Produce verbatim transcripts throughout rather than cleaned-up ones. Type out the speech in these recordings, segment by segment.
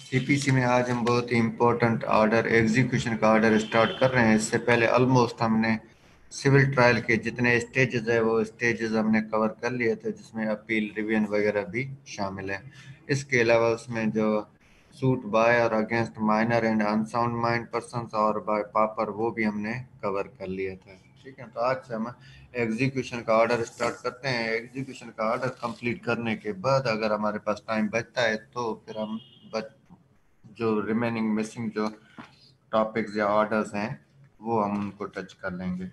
CPC में आज हम बहुत ही इम्पोर्टेंट ऑर्डर एग्जीक्यूशन का ऑर्डर स्टार्ट कर रहे हैं। इससे पहले ऑलमोस्ट हमने सिविल ट्रायल के जितने स्टेजेस है वो स्टेजेस हमने कवर कर लिए थे, जिसमें अपील रिवीजन वगैरह भी शामिल है। इसके अलावा उसमें जो सूट बाय और against minor and unsound mind persons और बाय पापर वो भी हमने कवर कर लिया था। ठीक है, तो आज से हम एग्जीक्यूशन का ऑर्डर स्टार्ट करते हैं। एग्जीक्यूशन का ऑर्डर कंप्लीट करने के बाद अगर हमारे पास टाइम बचता है तो फिर हम बच जो रिमेनिंग मिसिंग जो टॉपिक्स या ऑर्डर्स हैं वो हम उनको टच कर लेंगे।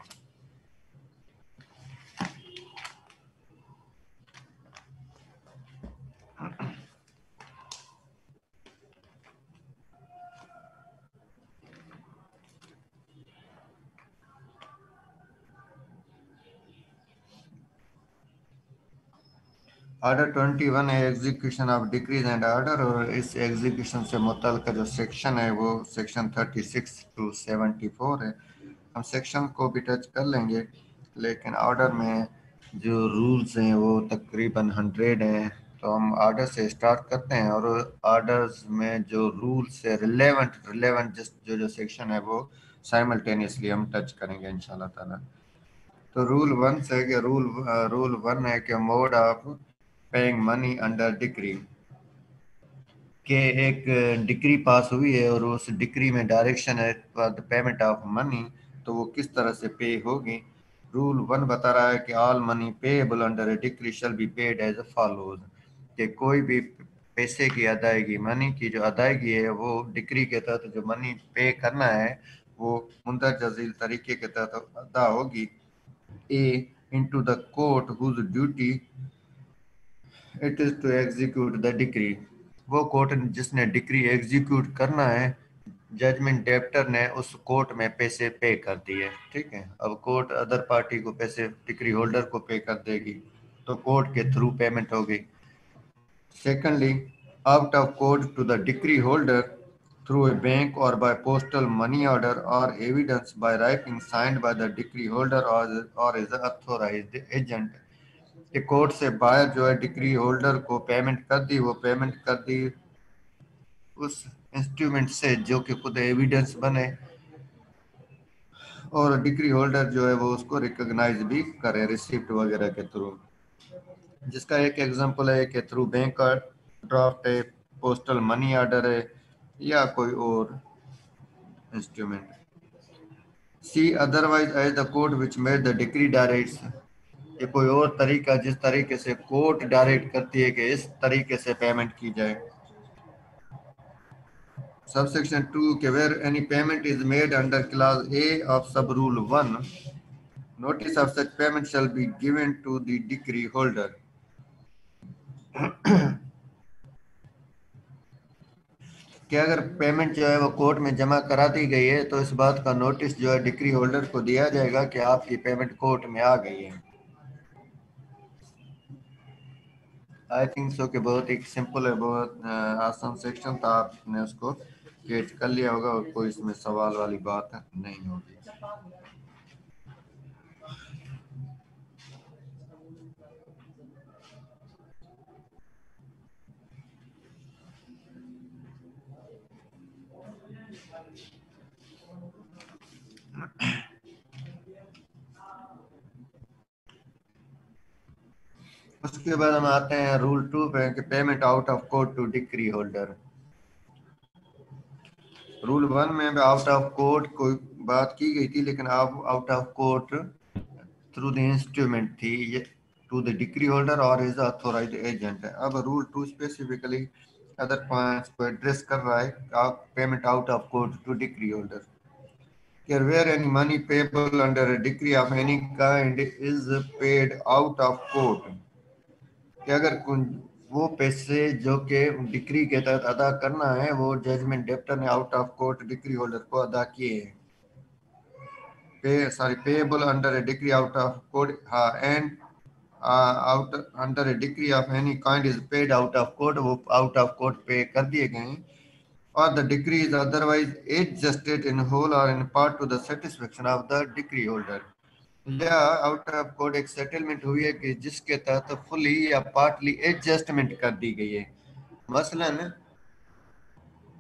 ऑर्डर ट्वेंटी वन है execution of decrees and order, और इस एग्जीक्यूशन से मुतल्लिक़ जो सेक्शन है वो section thirty six to seventy four है। हम सेक्शन को भी टच कर लेंगे, लेकिन ऑर्डर में जो रूल्स हैं वो तकरीबन हंड्रेड हैं। तो हम ऑर्डर से स्टार्ट करते हैं और ऑर्डर्स में जो रूल्स से रिलेवेंट रिलेवेंट जिस जो जो सेक्शन है वो साइमल्टेनियसली हम टच करेंगे इंशाल्लाह ताला। तो रूल वन से कि रूल रूल वन है कि mode of paying money under decree के एक डिक्री पास हुई है और उस डिक्री में डायरेक्शन है for the payment of money, तो वो किस तरह से पे होगी। रूल वन बता रहा है कि all money payable under a decree shall be paid as follows, कि कोई भी पैसे की अदायगी, मनी की जो अदायगी है वो डिक्री के तहत जो मनी पे करना है वो मुंदरजा झील तरीके के तहत अदा होगी। A into the court whose duty it is to execute the decree, वो कोर्ट जिसने डिक्री एग्जीक्यूट करना है, जजमेंट डेप्टर ने उस कोर्ट में पैसे पे कर दिए। ठीक है, अब कोर्ट अदर पार्टी को पैसे डिक्री होल्डर को पे कर देगी, तो कोर्ट के थ्रू पेमेंट होगी। Secondly, out of court to the decree holder through a bank और बाय पोस्टल मनी ऑर्डर और evidence by writing signed by the decree holder और और इज अथॉराइज्ड एजेंट, कि कोर्ट से बाहर जो है डिक्री होल्डर को पेमेंट कर दी, वो पेमेंट कर दी उस इंस्ट्रूमेंट से जो कि खुद एविडेंस बने और डिक्री होल्डर जो है वो उसको रिकॉग्नाइज भी करे रिसिप्ट वगैरह के थ्रू। जिसका एक एग्जांपल है कि थ्रू बैंक का ड्राफ्ट है, पोस्टल मनी ऑर्डर है या कोई और instrument. C otherwise as the court which made the decree directs, ये कोई और तरीका जिस तरीके से कोर्ट डायरेक्ट करती है कि इस तरीके से पेमेंट की जाए। सबसेक्शन टू के where any payment is made under clause a of sub rule one, notice of such payment shall be given to the decree holder. कि अगर पेमेंट जो है वो कोर्ट में जमा करा दी गई है तो इस बात का नोटिस जो है डिक्री होल्डर को दिया जाएगा कि आपकी पेमेंट कोर्ट में आ गई है। आई थिंक सो कि बहुत ही सिंपल है, बहुत अ, आसान सेक्शन था, आपने उसको गेट कर लिया होगा और कोई इसमें सवाल वाली बात नहीं होगी। उसके बाद हम आते हैं रूल टू पे कि payment out of court to decree holder. Rule one में आउट ऑफ कोर्ट कोई बात की गई थी, लेकिन अब out of court through the instrument थी ये टू द डिक्री होल्डर और इज अथॉराइज्ड एजेंट है। अब rule two specifically other points को एड्रेस कर रहा है, payment out of court to decree holder. Where any money payable under a decree of any kind is paid out of court, कि अगर वो पैसे जो कि डिक्री के तहत अदा करना है वो जजमेंट डेप्टर ने out of court decree holder को अदा किए हैं, pay sorry payable under a decree out of court, हाँ, and out under a decree of any kind is paid out of court, वो आउट ऑफ कोर्ट पे कर दिए गए हैं। और the decree is otherwise adjusted in whole और in part to the satisfaction of the decree holder, या out of court एक settlement हुई है कि जिसके तहत फुली या पार्टली एडजस्टमेंट कर दी गई है। मसलन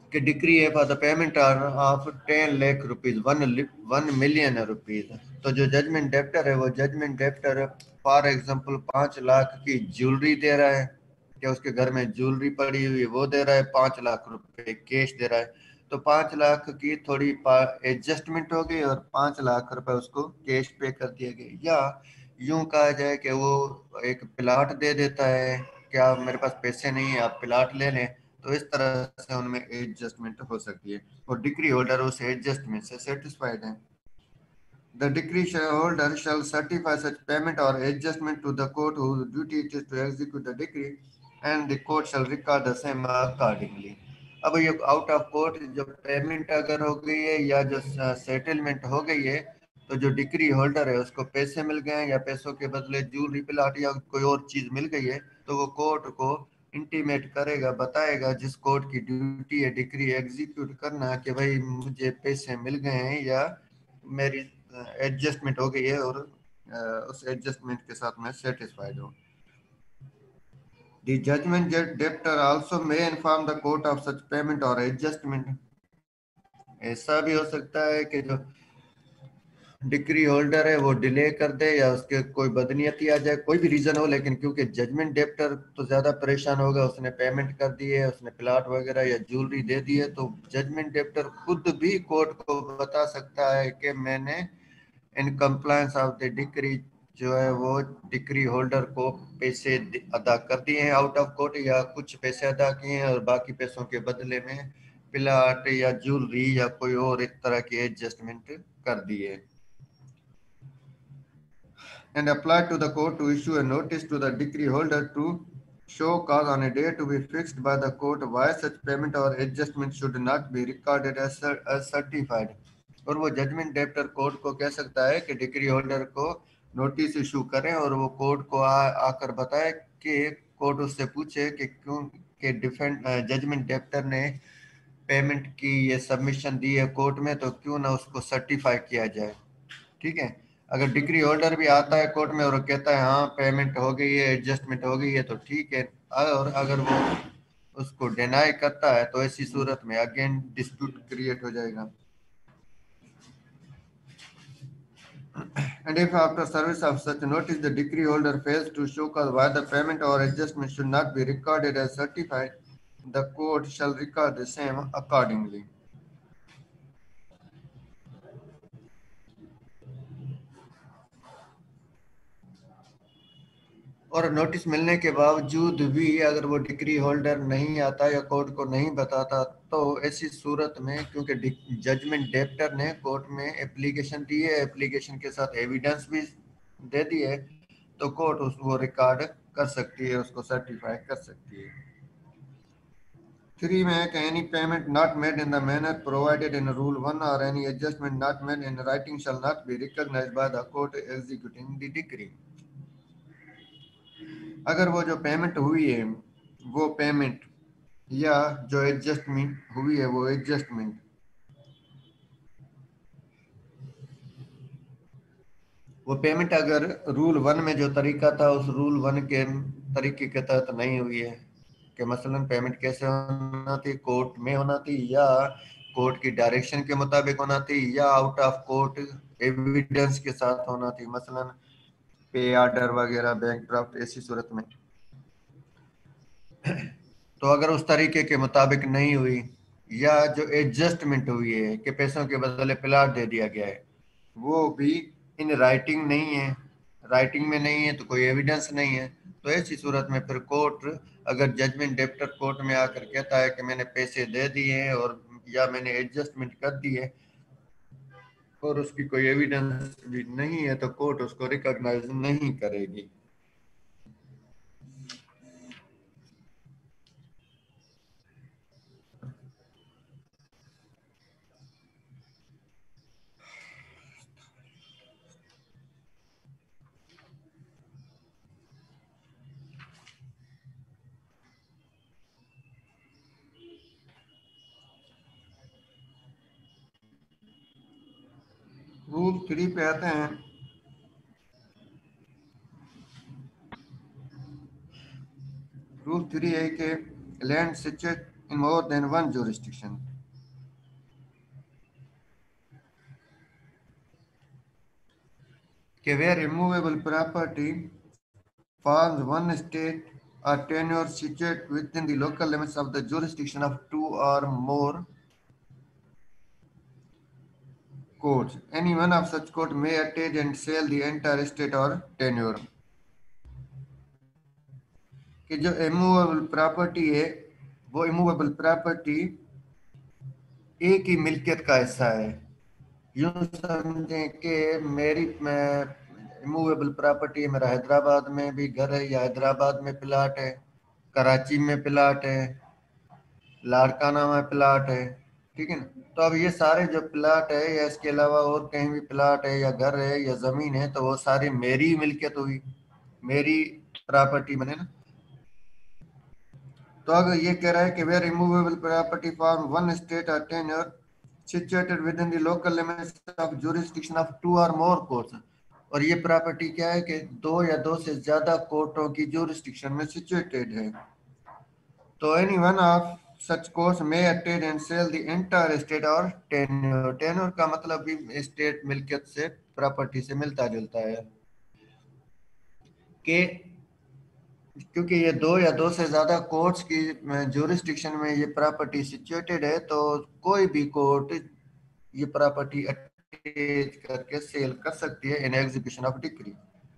कि डिक्री है for the payment of ten lakh rupees, one one million rupees. तो जो जजमेंट डेप्टर है वो जजमेंट डेप्टर फॉर एग्जांपल पांच लाख की ज्वेलरी दे रहा है, कि उसके घर में ज्वेलरी पड़ी हुई है वो दे रहा है, पांच लाख रुपए कैश दे रहा है। तो पांच लाख की थोड़ी एडजस्टमेंट हो गई और पांच लाख रुपए उसको कैश पे कर दिया गया। या यूं कहा जाए कि वो एक प्लाट दे देता है, क्या मेरे पास पैसे नहीं है आप प्लाट ले लें। तो इस तरह से उनमें एडजस्टमेंट हो सकती है और डिक्री होल्डर उस एडजस्टमेंट से सेटिस्फाइड है। The decree shareholder shall certify such payment or adjustment to the court whose duty it is to execute the decree, and the court shall record the same accordingly. अब ये out of court जो payment अगर हो गई है या जो settlement हो गई है, तो जो डिक्री होल्डर है उसको पैसे मिल गए हैं या पैसों के बदले ज्वेलरी प्लाट या कोई और चीज मिल गई है, तो वो कोर्ट को इंटीमेट करेगा, बताएगा जिस कोर्ट की ड्यूटी है डिक्री एग्जीक्यूट करना कि भाई मुझे पैसे मिल गए हैं या मेरी एडजस्टमेंट हो गई है और अ, उस एडजस्टमेंट के साथ मैं सेटिस्फाइड हूँ। The judgment debtor also may inform the court of such payment or adjustment. ऐसा भी हो सकता है कि जो डिक्री होल्डर है वो डिले कर दे या उसके कोई बदनीयती आ जाए, कोई भी रीजन हो, लेकिन क्योंकि जजमेंट डेप्टर तो ज्यादा परेशान होगा, उसने पेमेंट कर दी है, उसने प्लाट वगैरह या ज्वेलरी दे दी है, तो जजमेंट डेप्टर खुद भी कोर्ट को बता सकता है कि मैंने in compliance of the decree जो है वो डिक्री होल्डर को पैसे अदा कर दिए हैं आउट ऑफ कोर्ट, या कुछ पैसे अदा किए हैं और बाकी पैसों के बदले में प्लाट या ज्वेलरी या कोई और एक तरह की एडजस्टमेंट कर दिए। And apply to the court to issue a notice to the decree holder to show cause on a day to be fixed by the court why such payment or adjustment should not be recorded as, as certified। और वो judgment debtor court को कह सकता है कि decree holder को notice issue करें और वो कोर्ट को आ, आकर बताए कि कोर्ट उससे पूछे कि क्यों कि डिफेंड जजमेंट डेप्टर ने पेमेंट की ये सबमिशन दी है कोर्ट में, तो क्यों ना उसको सर्टिफाई किया जाए। ठीक है, अगर डिक्री होल्डर भी आता है कोर्ट में और कहता है हाँ पेमेंट हो गई है एडजस्टमेंट हो गई है तो ठीक है, और अगर वो उसको डिनाई करता है तो ऐसी सूरत में अगेन डिस्प्यूट क्रिएट हो जाएगा। And if after service of such notice the decree holder fails to show cause why the payment or adjustment should not be recorded as certified, the court shall record the same accordingly। और notice मिलने के बावजूद भी अगर वो decree holder नहीं आता या कोर्ट को नहीं बताता, तो ऐसी सूरत में क्योंकि जजमेंट डेप्टर ने कोर्ट में एप्लीकेशन दी है, एप्लीकेशन के साथ एविडेंस भी दे दी है, तो कोर्ट उसको रिकॉर्ड कर सकती है, उसको सर्टिफाई कर सकती है। थ्री में है कि any payment not made in the manner provided in rule one or any adjustment not made in writing shall not be recognised by the court executing the decree. अगर वो जो पेमेंट हुई है वो पेमेंट या जो एडजस्टमेंट हुई है वो एडजस्टमेंट वो पेमेंट अगर रूल वन में जो तरीका था उस रूल वन के तरीके के तहत नहीं हुई है, कि मसलन पेमेंट कैसे होना थी, कोर्ट में होना थी या कोर्ट की डायरेक्शन के मुताबिक होना थी या आउट ऑफ कोर्ट एविडेंस के साथ होना थी, मसलन पे ऑर्डर वगैरह बैंक ड्राफ्ट, ऐसी सूरत में। तो अगर उस तरीके के मुताबिक नहीं हुई या जो एडजस्टमेंट हुई है कि पैसों के बदले प्लाट दे दिया गया है वो भी इन राइटिंग नहीं है, राइटिंग में नहीं है तो कोई एविडेंस नहीं है, तो ऐसी सूरत में फिर कोर्ट अगर जजमेंट डेप्टर कोर्ट में आकर कहता है कि मैंने पैसे दे दिए हैं और या मैंने एडजस्टमेंट कर दी है और उसकी कोई एविडेंस भी नहीं है, तो कोर्ट उसको रिकॉग्नाइज नहीं करेगी। रूल थ्री पे आते हैं। रूल थ्री है कि land in more than one jurisdiction. Okay, where immovable property forms one state or tenure situated within the local limits of the jurisdiction of two or more courts. Any one of such courts may attach and sell the entire estate or tenure. कि जो immovable property है वो immovable property एक ही मिल्कियत का हिस्सा है। यूं समझें कि मेरी इमूवेबल प्रॉपर्टी है, मेरा हैदराबाद में भी घर है या हैदराबाद में प्लाट है, कराची में प्लाट है, लाड़काना में प्लाट है, ठीक है ना। तो अब ये सारे जो प्लाट है या इसके अलावा और कहीं भी प्लाट है या घर है या जमीन है तो वो सारी मेरी मिल्कियत हुई, मेरी प्रॉपर्टी बने ना। तो अगर ये कह रहा है कि where removable property form one state or tenure situated within the local limits of jurisdiction of two or more courts, और ये प्रॉपर्टी क्या है कि दो या दो से ज्यादा कोर्टों की जुरिस्डिक्शन में सिचुएटेड है। तो any one of such courts may attach and sell the entire estate or tenure. Tenure का मतलब भी स्टेट मिल्कियत से प्रॉपर्टी से मिलता जुलता है कि क्योंकि ये दो या दो से ज्यादा कोर्ट्स की ज्यूरिस्डिक्शन में ये प्रॉपर्टी सिचुएटेड है तो कोई भी कोर्ट ये प्रॉपर्टी अटैच करके सेल कर सकती है इन एग्जीक्यूशन ऑफ डिक्री।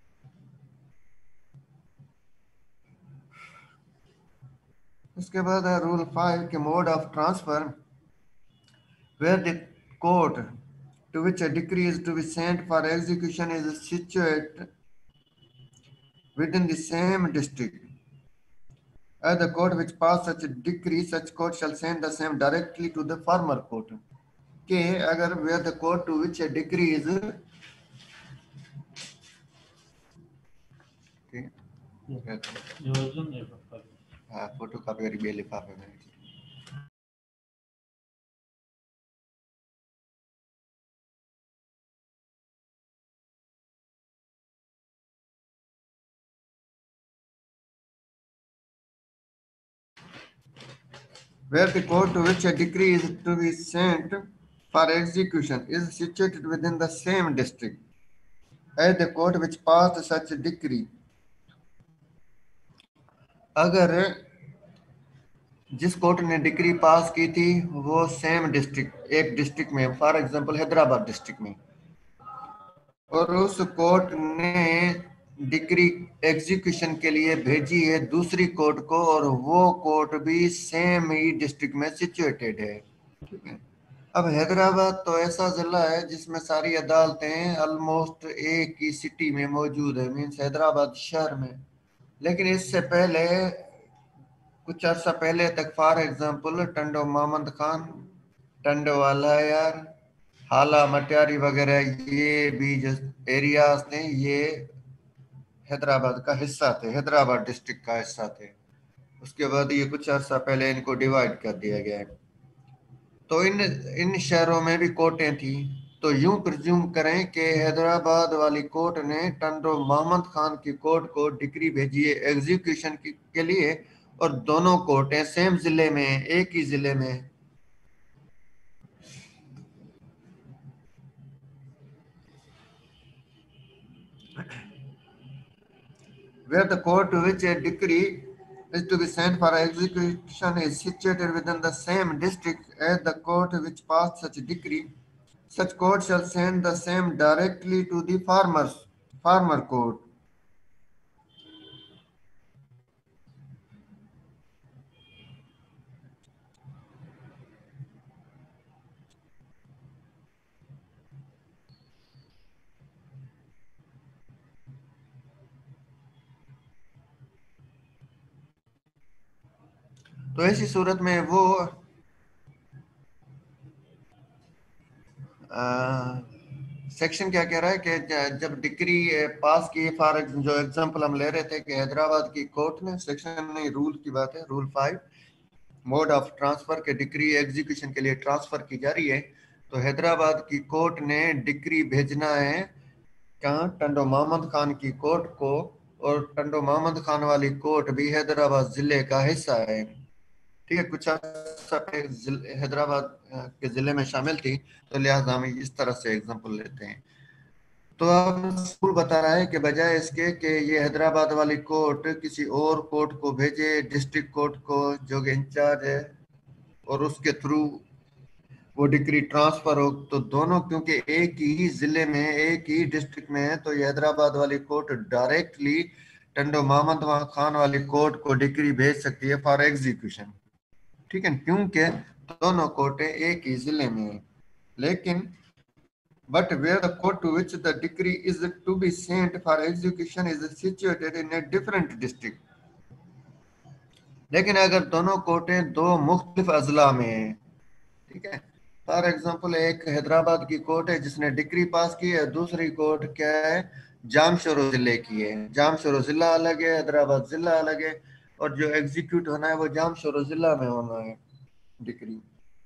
इसके बाद है रूल फाइव के mode of transfer where the court to which a decree is to be sent for execution is situated within the same district. As the court which passed such a decree, such court shall send the same directly to the former court. कि अगर where the court to which a decree is photo copy करी बे लिफाफे में। Where the court to which a decree is to be sent for execution is situated within the same district as the court which passed such a decree. अगर जिस court ने decree pass की थी वो सेम डिस्ट्रिक्ट एक district में, for example Hyderabad district में, और उस कोर्ट ने डिक्री एग्जीक्यूशन के लिए भेजी है दूसरी कोर्ट को और वो कोर्ट भी सेम ही डिस्ट्रिक्ट में सिचुएटेड है, ठीक है। अब हैदराबाद तो ऐसा जिला है जिसमें सारी अदालतें ऑलमोस्ट एक ही सिटी में मौजूद है, मीन्स हैदराबाद शहर में। लेकिन इससे पहले कुछ अर्सा पहले तक फॉर एग्जांपल टंडो मोहम्मद खान, टंडो वाला यार, हाला मटियारी वगैरह ये भी जो एरियाज थे ये हैदराबाद का हिस्सा थे, हैदराबाद डिस्ट्रिक्ट का हिस्सा थे। उसके बाद ये कुछ अर्सा पहले इनको डिवाइड कर दिया गया है। तो इन इन शहरों में भी कोर्टें थी, तो यूं प्रिज्यूम करें कि हैदराबाद वाली कोर्ट ने टंडो मोहम्मद खान की कोर्ट को डिक्री भेजी है एग्जीक्यूशन के लिए, और दोनों कोर्टें सेम जिले में, एक ही जिले में। Where the court to which a decree is to be sent for execution is situated within the same district as the court which passed such a decree, such court shall send the same directly to the farmers farmer court. तो ऐसी सूरत में वो section क्या कह रहा है कि जब डिक्री पास की, फॉर जो एग्जांपल हम ले रहे थे कि हैदराबाद की कोर्ट ने, सेक्शन नहीं रूल की बात है, rule five mode of transfer के डिक्री एग्जीक्यूशन के लिए ट्रांसफर की जा रही है, तो हैदराबाद की कोर्ट ने डिक्री भेजना है कहाँ, टंडो मोहम्मद खान की कोर्ट को, और टंडो मोहम्मद खान वाली कोर्ट भी हैदराबाद जिले का हिस्सा है, ठीक है, कुछ हैदराबाद के जिले में शामिल थी, तो लिहाजा हम इस तरह से एग्जांपल लेते हैं। तो अब स्कूल बता रहा है कि बजाय इसके कि ये हैदराबाद वाली कोर्ट किसी और कोर्ट को भेजे, डिस्ट्रिक्ट कोर्ट को जो कि इंचार्ज है, और उसके थ्रू वो डिग्री ट्रांसफर हो, तो दोनों क्योंकि एक ही जिले में एक ही डिस्ट्रिक्ट में है, तो ये हैदराबाद वाली कोर्ट डायरेक्टली टंडो मोहम्मद खान वाली कोर्ट को डिग्री भेज सकती है फॉर एग्जीक्यूशन। ठीक है, क्योंकि दोनों कोर्टें एक ही जिले में है। लेकिन but where the court to which the decree is to be sent for execution is situated in a different district। लेकिन अगर दोनों कोर्टें दो मुख्तलिफ अजला में है, ठीक है, फॉर एग्जांपल एक हैदराबाद की कोर्ट है जिसने डिग्री पास की है, दूसरी कोर्ट क्या है, जामशोरो जिले की है। जामशोरो जिला अलग है, हैदराबाद जिला अलग है, और जो एग्जीक्यूट होना है वो जामशोरो जिला में होना है decree.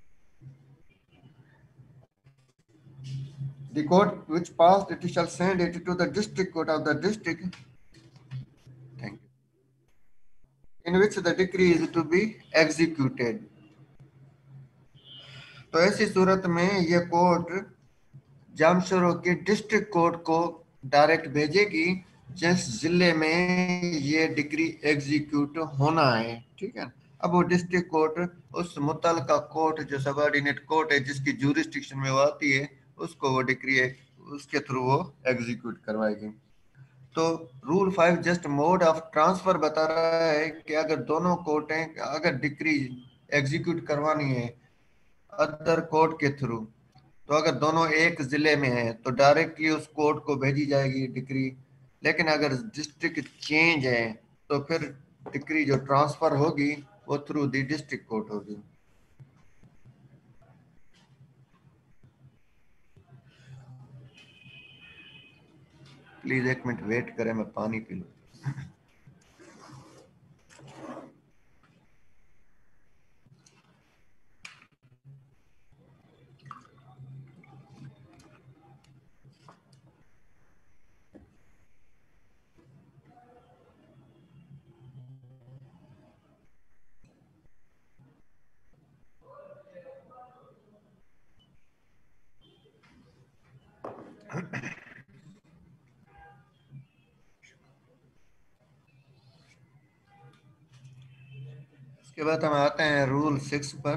The court which passed it shall send it to the district court of the district, thank you, in which the decree is to be executed। तो ऐसी सूरत में ये कोर्ट जामशोरो के डिस्ट्रिक्ट कोर्ट को डायरेक्ट भेजेगी जिस जिले में ये डिग्री एग्जीक्यूट होना है। ठीक है, अब वो डिस्ट्रिक्ट कोर्ट उस मुतलका कोर्ट जो सबऑर्डिनेट कोर्ट है जिसकी जूरिस्डिक्शन में वो आती है, उसको वो डिग्री उसके थ्रू वो एग्जीक्यूट करवाएगी। तो rule five just mode of transfer बता रहा है कि अगर दोनों कोर्टें अगर डिग्री एग्जीक्यूट करवानी है अदर कोर्ट के थ्रू, तो अगर दोनों एक जिले में है तो डायरेक्टली उस कोर्ट को भेजी जाएगी डिग्री। लेकिन अगर डिस्ट्रिक्ट चेंज है तो फिर डिग्री जो ट्रांसफर होगी वो थ्रू दी डिस्ट्रिक्ट कोर्ट होगी। प्लीज एक मिनट वेट करें, मैं पानी पी लूं। इसके बाद हम आते हैं रूल सिक्स पर।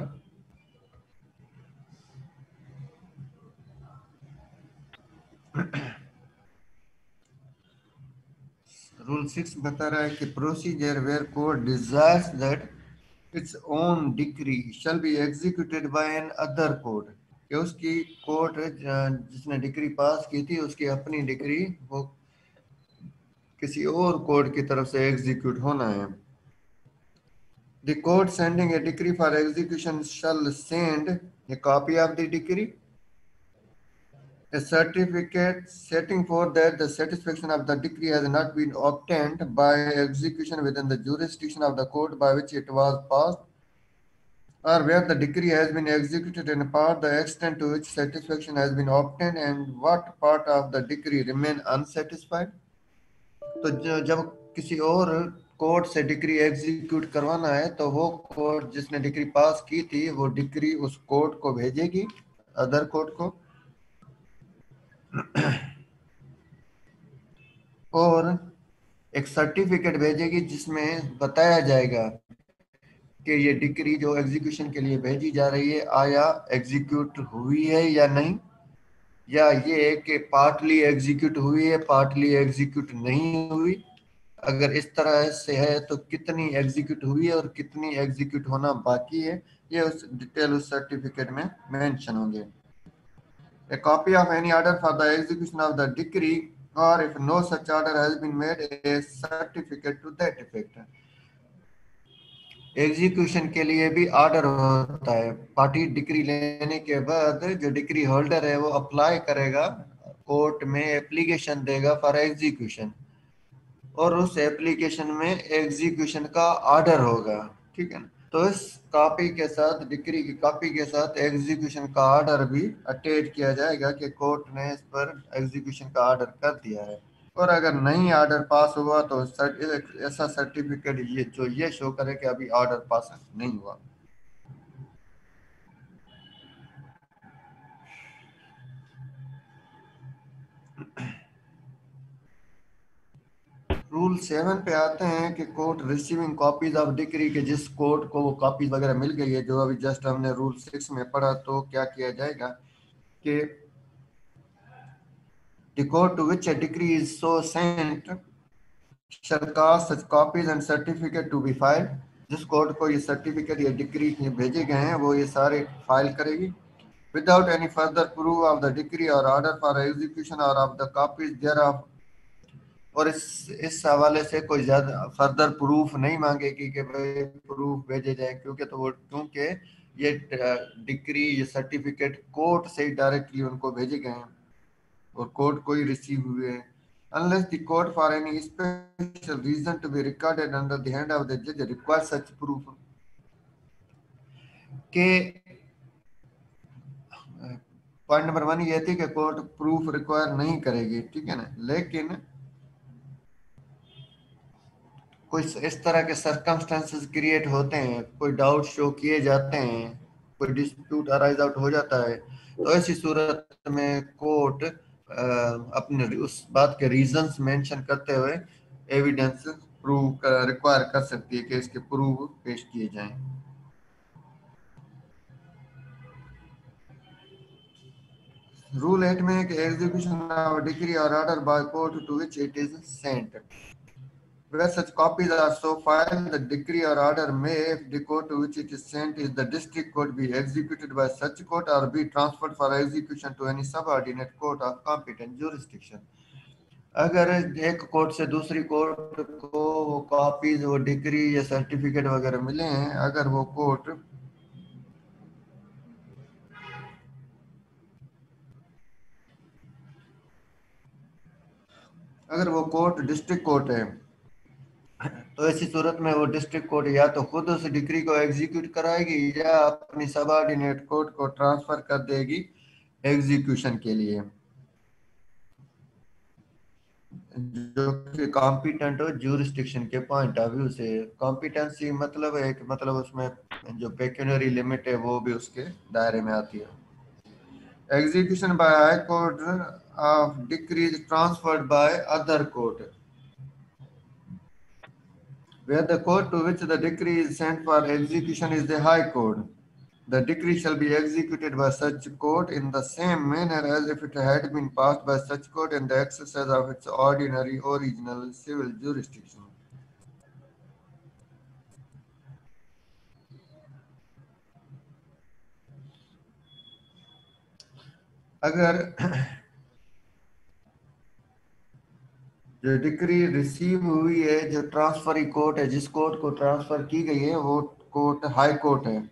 रूल सिक्स बता रहा है कि procedure where court desires that its own decree shall be executed by another court, कि उसकी कोर्ट जिसने डिग्री पास की थी उसकी अपनी डिग्री वो किसी और कोर्ट की तरफ से एग्जीक्यूट होना है। The court sending a decree for execution shall send a copy of the decree, a certificate setting forth that the satisfaction of the decree has not been obtained by execution within the jurisdiction of the court by which it was passed, or where the decree has been executed in part, the extent to which satisfaction has been obtained, and what part of the decree remain unsatisfied। तो ज- जब किसी और court से degree execute करवाना है तो वो कोर्ट जिसने डिग्री पास की थी वो डिग्री उस कोर्ट को भेजेगी, अदर कोर्ट को, और एक सर्टिफिकेट भेजेगी जिसमें बताया जाएगा कि ये डिग्री जो एग्जीक्यूशन के लिए भेजी जा रही है आया एग्जीक्यूट हुई है या नहीं, या ये कि पार्टली एग्जीक्यूट हुई है पार्टली एग्जीक्यूट नहीं हुई। अगर इस तरह से है तो कितनी एग्जीक्यूट हुई है और कितनी एग्जीक्यूट होना बाकी है, ये उस डिटेल उस सर्टिफिकेट में मेंशन होंगे। A copy of any order for the execution of the decree, or if no such order has been made, a certificate to that effect। Execution के लिए भी ऑर्डर होता है। पार्टी डिग्री लेने के बाद जो डिग्री होल्डर है वो अप्लाई करेगा कोर्ट में, एप्लीकेशन देगा फॉर एग्जीक्यूशन, और उस एप्लीकेशन में एग्जीक्यूशन का ऑर्डर होगा। ठीक है, तो इस कॉपी के साथ, डिग्री की कॉपी के साथ एग्जीक्यूशन का ऑर्डर भी अटैच किया जाएगा कि कोर्ट ने इस पर एग्जीक्यूशन का ऑर्डर कर दिया है। और अगर नहीं ऑर्डर पास हुआ तो सर्ट, ऐसा सर्टिफिकेट ये जो ये शो करे कि अभी ऑर्डर पास नहीं हुआ। रूल सेवन पे आते हैं कि court receiving copies of decree, के जिस कोर्ट को वो कॉपीज वगैरह मिल गई है, जो अभी जस्ट हमने रूल सिक्स में पढ़ा, तो क्या किया जाएगा कि the court to which a decree is so sent shall cause such copies and certificate to be filed। जिस कोर्ट को ये सर्टिफिकेट या डिक्री भेजे गए हैं वो ये सारे फाइल करेगी। Without any further proof of the decree or order for execution or of the copies thereof. और इस इस हवाले से कोई ज्यादा फर्दर प्रूफ नहीं मांगेगी कि भाई प्रूफ भेजे जाए, क्योंकि तो वो क्योंकि ये डिक्री ये सर्टिफिकेट कोर्ट से ही डायरेक्टली उनको भेजे गए हैं और कोर्ट को ही रिसीव हुए हैं। Unless the court for any special reason to be recorded under the hand of the judge requires such proof। के पॉइंट नंबर वन ये थी कि कोर्ट प्रूफ रिक्वायर नहीं करेगी, ठीक है ना, लेकिन कोई इस तरह के सर्कमस्टेंसेस क्रिएट होते हैं, कोई डाउट शो किए जाते हैं, कोई डिस्प्यूट अराइज आउट हो जाता है, तो ऐसी सूरत में कोर्ट अपने उस बात के रीजंस मेंशन करते हुए एविडेंस प्रूव रिक्वायर कर सकती है कि इसके प्रूफ पेश किए जाएं। रूल एट में कि execution of decree or order by court to which it is sent, where such copies are so filed, the decree or order may, if the court to which it is sent is the district court, be executed by such court or be transferred for execution to any subordinate court of competent jurisdiction। अगर एक court से दूसरी court को वो copies वो degree या certificate वगैरह मिले हैं, अगर वो कोर्ट अगर वो कोर्ट डिस्ट्रिक्ट कोर्ट है, तो ऐसी सूरत में वो डिस्ट्रिक्ट कोर्ट या तो खुद उस डिग्री को एग्जीक्यूट कराएगी या अपनी सबऑर्डिनेट कोर्ट को ट्रांसफर कर देगी एग्जीक्यूशन के लिए, जो कि कॉम्पिटेंट हो ज्यूरिस्डिक्शन के पॉइंट ऑफ व्यू से। कॉम्पिटेंसी मतलब है कि मतलब उसमें जो पेक्यूनरी लिमिट है वो भी उसके दायरे में आती है। Execution by high court of decrees transferred by other court, where the court to which the decree is sent for execution is the high court, the decree shall be executed by such court in the same manner as if it had been passed by such court in the exercise of its ordinary original civil jurisdiction। अगर जो decree receive हुई है, जो transferee court है, जिस court को transfer की गई है वो कोर्ट हाई कोर्ट है,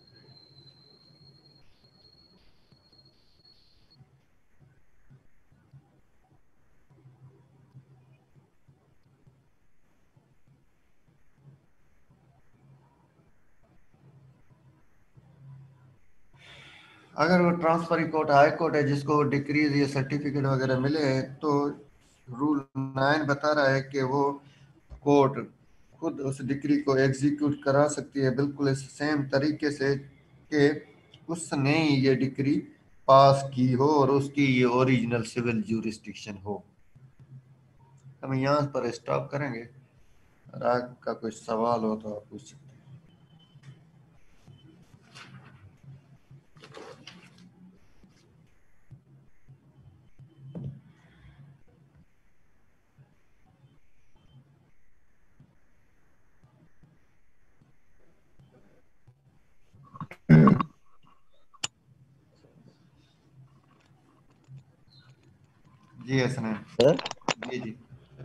अगर वो ट्रांसफरी कोर्ट हाई कोर्ट है जिसको डिक्रीज या सर्टिफिकेट वगैरह मिले हैं, तो रूल नाइन बता रहा है कि वो कोर्ट खुद उस डिक्री को एग्जीक्यूट करा सकती है, बिल्कुल इस सेम तरीके से कि उसने ये डिक्री पास की हो और उसकी ये ओरिजिनल सिविल ज्यूरिस्डिक्शन हो। हम यहाँ पर स्टॉप करेंगे, अगर आपका कोई सवाल हो तो आप पूछ सकते हैं। जी हसनैन सर जी जी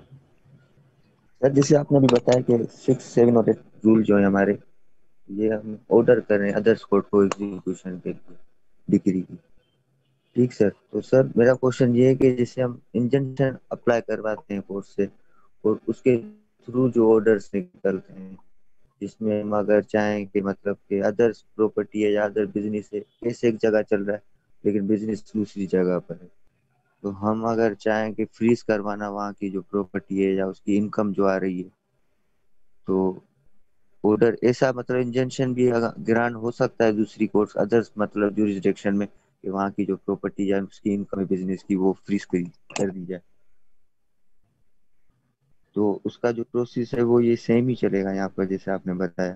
सर जैसे आपने अभी बताया कि सिक्स सेवन और एट रूल जो है हमारे, ये हम ऑर्डर कर रहे हैं अदर्स कोर्ट को एग्जीक्यूशन के लिए डिग्री की। ठीक सर, तो सर मेरा क्वेश्चन ये है कि जैसे हम इंजंक्शन अप्लाई करवाते हैं कोर्ट से और उसके थ्रू जो ऑर्डर्स निकलते हैं, जिसमें हम अगर चाहें कि मतलब कि अदर्स प्रॉपर्टी है या अदर बिजनेस है, कैसे एक जगह चल रहा है लेकिन बिजनेस दूसरी जगह पर है, तो हम अगर चाहें कि फ्रीज करवाना वहाँ की जो प्रॉपर्टी है या उसकी इनकम जो आ रही है, तो ऑर्डर ऐसा मतलब इंजंक्शन भी ग्रांट हो सकता है दूसरी कोर्ट अदर्स मतलब जुरिस्डिक्शन में कि वहाँ की जो प्रॉपर्टी या उसकी इनकम है बिजनेस की वो फ्रीज कर दी जाए। तो उसका जो प्रोसेस है वो ये सेम ही चलेगा यहाँ पर जैसे आपने बताया।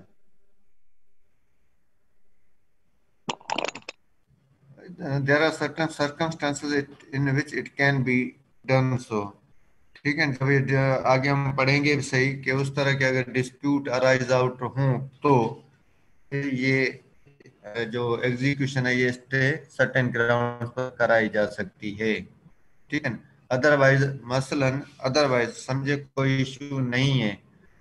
There are certain circumstances it, in which it can be done so. ठीक है, जब ये ज- आगे हम पढ़ेंगे भी सही कि उस तरह के अगर डिस्प्यूट अराइज आउट हों तो फिर ये अ, जो एग्जीक्यूशन है ये स्टे सर्टेन ग्राउंड पर कराई जा सकती है। ठीक है, अदरवाइज मसलन अदरवाइज समझे कोई इशू नहीं है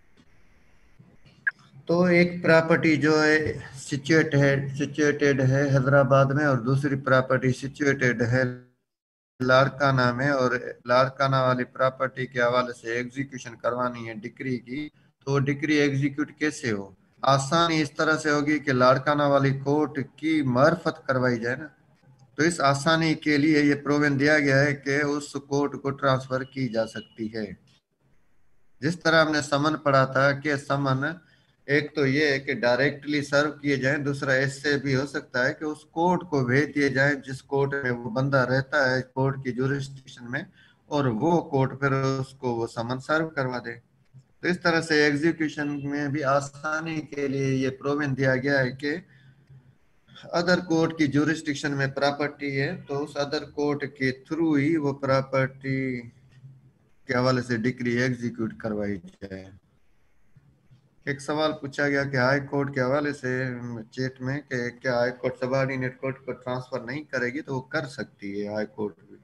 तो एक प्रॉपर्टी जो है सिचुएट है सिचुएटेड है हैदराबाद में और दूसरी प्रॉपर्टी सिचुएटेड है लाड़काना में, और लाड़काना वाली प्रॉपर्टी के हवाले से एग्जीक्यूशन करवानी है डिक्री की, तो डिक्री एग्जीक्यूट कैसे हो? आसानी इस तरह से होगी कि लाड़काना वाली कोर्ट की मार्फत करवाई जाए ना। तो इस आसानी के लिए ये प्रोविजन दिया गया है कि उस कोर्ट को ट्रांसफर की जा सकती है। जिस तरह हमने समन पढ़ा था कि समन एक तो ये है कि डायरेक्टली सर्व किए जाएं, दूसरा इससे भी हो सकता है कि उस कोर्ट को भेज दिए जाएं जिस कोर्ट में वो बंदा रहता है कोर्ट की जुरिस्डिक्शन में, और वो कोर्ट फिर उसको वो समन सर्व करवा दे। तो इस तरह से एग्जीक्यूशन में भी आसानी के लिए ये प्रोविजन दिया गया है कि अदर कोर्ट की जुरिस्डिक्शन में प्रॉपर्टी है तो उस अदर कोर्ट के थ्रू ही वो प्रॉपर्टी के हवाले से डिक्री एग्जीक्यूट करवाई जाए। एक सवाल पूछा गया कि हाई कोर्ट के हवाले से चेट में कि क्या हाई कोर्ट सबऑर्डिनेट कोर्ट को ट्रांसफर नहीं करेगी, तो वो कर सकती है हाई कोर्ट भी।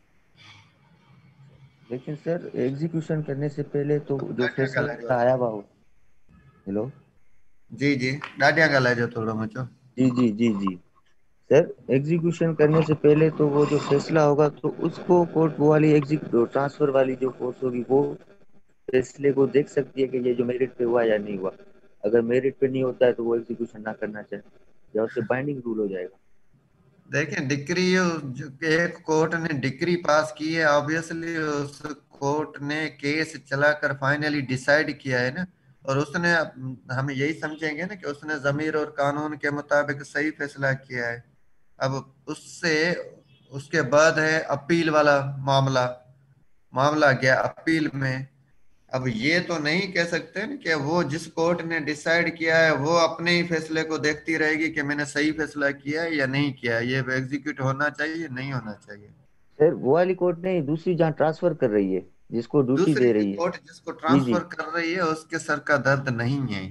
लेकिन सर एग्जीक्यूशन करने से पहले तो जो ॾाढियां ॻाल्हाइजो फैसला आया हुआ हो। हेलो। जी जी ॾाढियां ॻाल्हाइजो थोड़ो मुझो। जी जी जी जी। सर एग्जीक्यूशन करने से पहले तो वो जो फैसला होगा तो उसको कोर्ट वो वाली एग्जीक्यूट ट्रांसफर वाली जो कोर्ट होगी वो फैसले को देख सकती है कि ये जो मेरिट पे हुआ या नहीं हुआ। अगर मेरिट पे नहीं होता है तो वो एग्जीक्यूशन ना करना चाहिए या उससे बाइंडिंग रूल हो जाएगा। देखिए डिक्री जो एक कोर्ट ने डिक्री पास की है, ऑब्वियसली उस कोर्ट ने केस चलाकर फाइनली डिसाइड किया है ना, और उसने हम यही समझेंगे ना कि उसने जमीर और कानून के मुताबिक सही फैसला किया है। अब उससे उसके बाद है अपील वाला मामला। मामला गया अपील में। अब ये तो नहीं कह सकते ना कि वो जिस कोर्ट ने डिसाइड किया है वो अपने ही फैसले को देखती रहेगी कि मैंने सही फैसला किया है या नहीं किया है, ये एग्जीक्यूट होना चाहिए नहीं होना चाहिए। सर वो वाली कोर्ट नहीं, दूसरी जहाँ ट्रांसफर कर रही है, जिसको ड्यूटी दूसरी दे रही है। कोर्ट जिसको जी जी। ट्रांसफर कर रही है उसके सर का दर्द नहीं है,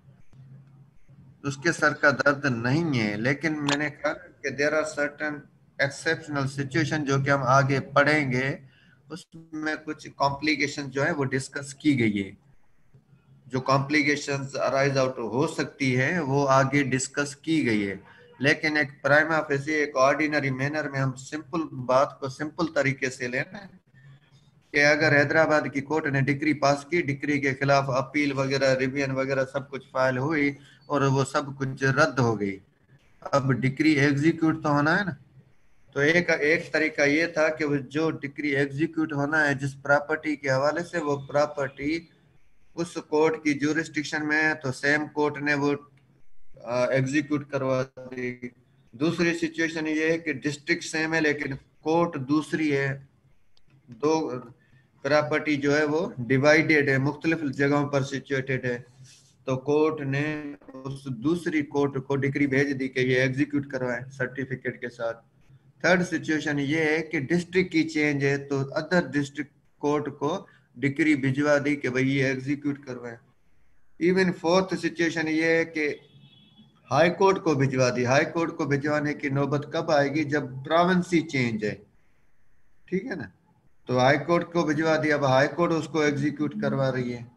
उसके सर का दर्द नहीं है, लेकिन मैंने कहा कि there are certain exceptional situation जो कि हम आगे पढ़ेंगे, उसमें कुछ कॉम्प्लिकेशन जो है वो डिस्कस की गई है। जो कॉम्प्लिकेशंस अराइज आउट हो सकती है वो आगे डिस्कस की गई है, लेकिन एक प्राइमा फेसी एक ऑर्डिनरी मैनर में हम सिंपल बात को सिंपल तरीके से लेना है कि अगर हैदराबाद की कोर्ट ने डिक्री पास की, डिक्री के खिलाफ अपील वगैरह रिवीजन वगैरह सब कुछ फाइल हुई और वो सब कुछ रद्द हो गई, अब डिक्री एग्जीक्यूट तो होना है ना। तो एक एक तरीका ये था कि वो जो डिक्री एग्जीक्यूट होना है जिस प्रॉपर्टी के हवाले से, वो प्रॉपर्टी उस कोर्ट की जुरिस्डिक्शन में है तो सेम कोर्ट ने वो एग्जीक्यूट करवा दी। दूसरी सिचुएशन ये है कि डिस्ट्रिक्ट सेम है लेकिन कोर्ट दूसरी है, दो प्रॉपर्टी जो है वो डिवाइडेड है, मुख्तलिफ जगहों पर सिचुएटेड है, तो कोर्ट ने उस दूसरी कोर्ट को डिक्री भेज दी कि ये एग्जीक्यूट करवाएं सर्टिफिकेट के साथ। थर्ड सिचुएशन ये है कि डिस्ट्रिक्ट की चेंज है तो अदर डिस्ट्रिक्ट कोर्ट को डिक्री भिजवा दी कि भाई ये एग्जीक्यूट करवाएं। इवन फोर्थ सिचुएशन ये है कि हाई कोर्ट को भिजवा दी। हाई कोर्ट को भिजवाने की नौबत कब आएगी? जब प्रोविंसी चेंज है, ठीक है ना। तो हाई कोर्ट को भिजवा दिया, अब हाई कोर्ट उसको एग्जीक्यूट करवा रही है।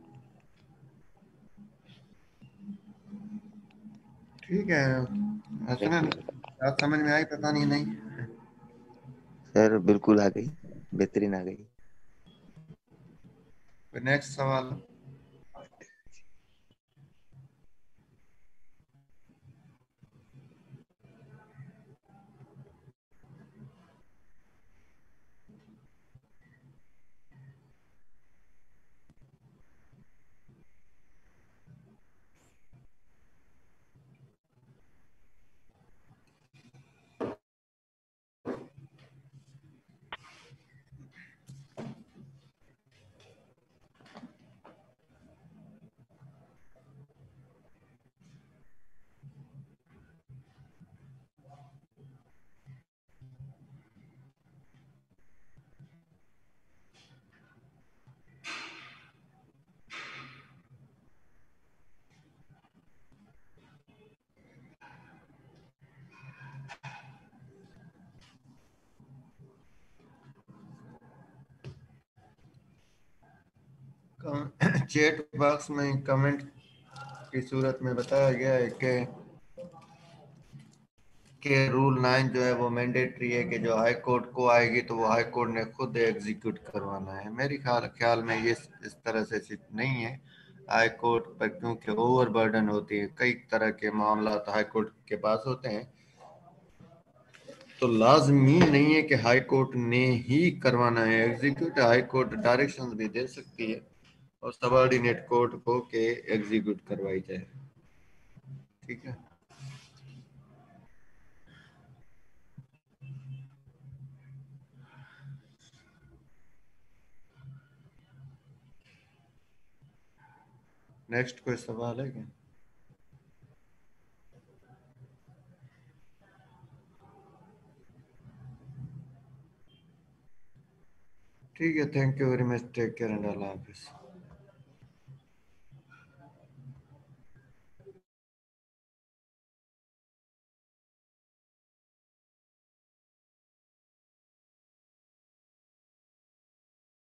ठीक है हसनैन, बात समझ में आई? पता नहीं नहीं सर बिल्कुल आ गई, बेहतरीन आ गई। नेक्स्ट सवाल। चैट बॉक्स में कमेंट की सूरत में बताया गया है कि कि रूल नाइन जो है वो मैंडेटरी है कि जो हाई कोर्ट को आएगी तो वो हाई कोर्ट ने खुद एग्जीक्यूट करवाना है। मेरे ख्याल ख्याल में ये इस तरह से चीज नहीं है। हाई कोर्ट पर क्योंकि ओवर बर्डन होती है, कई तरह के मामला तो हाई कोर्ट के पास होते हैं, तो लाजमी नहीं है कि हाई कोर्ट ने ही करवाना है एग्जीक्यूट। हाई कोर्ट डायरेक्शंस भी दे सकती है और सबऑर्डिनेट कोर्ट को के एग्जीक्यूट करवाई जाए। ठीक है। नेक्स्ट कोई सवाल है क्या? ठीक है, thank you very much, take care and Allah Hafiz.